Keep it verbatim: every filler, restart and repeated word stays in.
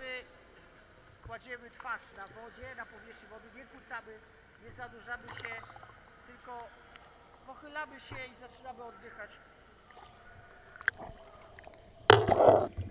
Kładziemy, kładziemy twarz na wodzie, na powierzchni wody, nie kucamy, nie zanurzamy się, tylko pochylamy się i zaczynamy oddychać.